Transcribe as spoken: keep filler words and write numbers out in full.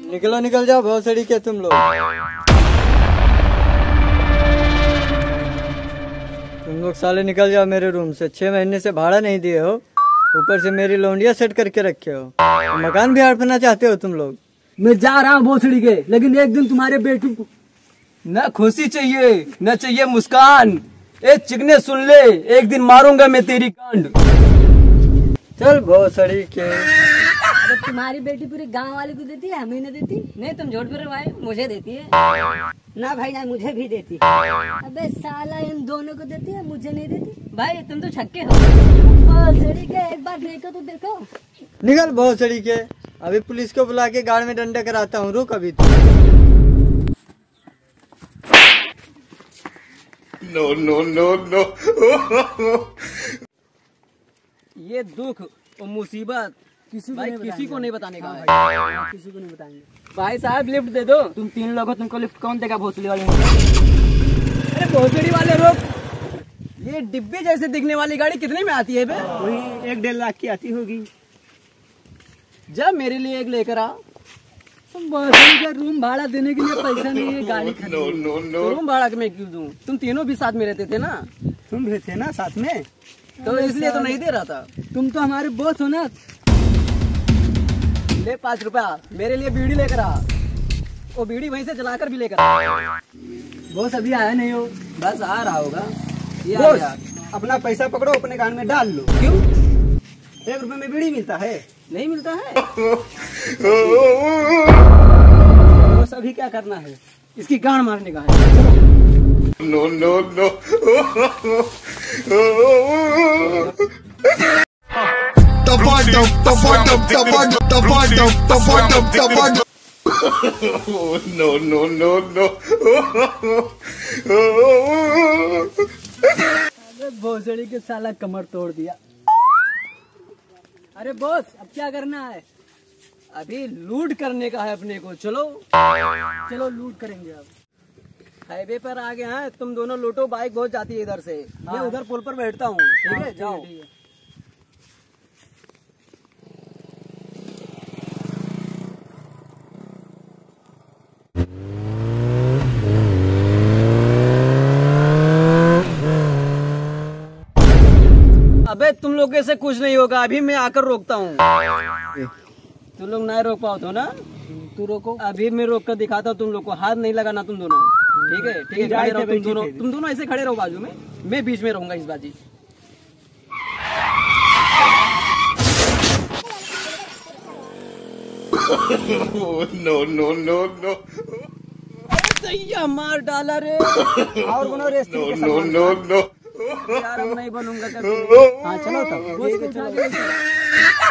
निकलो निकल जाओ भोसड़ी के तुम लोग। तुम लोग साले निकल जाओ मेरे रूम से। छह महीने से भाड़ा नहीं दिए हो, ऊपर से मेरी लौंडिया सेट करके रखे हो। मकान भी हड़पना चाहते हो तुम लोग। मैं जा रहा हूँ भोसड़ी के, लेकिन एक दिन तुम्हारे बेटी को न खुशी चाहिए न चाहिए मुस्कान। ए चिकने सुन ले, एक दिन मारूंगा मैं तेरी कांड। चल भोसड़ी के। अरे तुम्हारी बेटी पूरे गांव वाले को देती है, हमें नहीं देती। नहीं तुम झूठ बोल रहे हो, मुझे देती है ना भाई ना, मुझे भी देती है। अबे साला इन दोनों को देती है, मुझे नहीं देती। भाई तुम तो छक्के हो। भोसड़ी के एक बार देखो तो देखो। निकल भोसड़ी के, अभी पुलिस को बुला के गाड़ में डंडा कराता हूँ। रुक अभी तू। No no no no. ये दुख और मुसीबत किसी को भाई नहीं किसी को नहीं बताने का हाँ है। भाई, किसी को नहीं बताएंगे। भाई साहब लिफ्ट दे दो। तुम तीन लोग हो, तुमको लिफ्ट कौन देगा भोसड़ी वाले? अरे भोसड़ी वाले रोक। ये डिब्बे जैसे दिखने वाली गाड़ी कितने में आती है बे? वही एक डेढ़ लाख की आती होगी। जब मेरे लिए एक लेकर आ। तुम भोसड़ी का रूम भाड़ा देने के लिए पैसा नहीं है, गाड़ी खरीदने। No no no. तो रूम भाड़ा के मैं क्यों दूं? तुम तीनों भी साथ में रहते थे ना, तुम भी थे ना साथ में, तो इसलिए तो नहीं दे रहा था। तुम तो हमारे बॉस हो ना। ले पाँच रुपया मेरे लिए बीड़ी लेकर आ। वो बीड़ी वहीं से जलाकर भी लेकर आ। बॉस अभी आया नहीं हो। बस आ रहा होगा। ये आ बॉस गया। अपना पैसा पकड़ो, अपने कान में डाल लो। क्यों एक रुपए में बीड़ी मिलता है। नहीं मिलता है? बॉस अभी क्या करना है? इसकी गांड मारने का है। No no no. No no no no. अरे भोसड़ी के साला कमर तोड़ दिया। अरे बॉस अब क्या करना है? अभी लूट करने का है अपने को। चलो चलो लूट करेंगे अब। हाईवे पर आ गए हैं, तुम दोनों लूटो। बाइक बहुत जाती है इधर से। मैं हाँ। उधर पुल पर बैठता हूँ। ठीक है, जाओ। ठीक है। अबे तुम लोग से कुछ नहीं होगा, अभी मैं आकर रोकता हूँ। तुम लोग नहीं रोक पाओ तो ना, तू रोको। अभी मैं रोक कर दिखाता हूँ तुम लोग को। हाथ नहीं लगाना तुम दोनों। ठीक है ठीक है, खड़े रहो तुम दोनों। तुम दोनों ऐसे खड़े रहो बाजू में, मैं बीच में रहूंगा इस बाजी। No no no no. सैया मार डाला रे। और बनो rest no no no no. यार, अब नहीं बनूंगा कभी। हाँ चलो तब। ठीक है, चलो।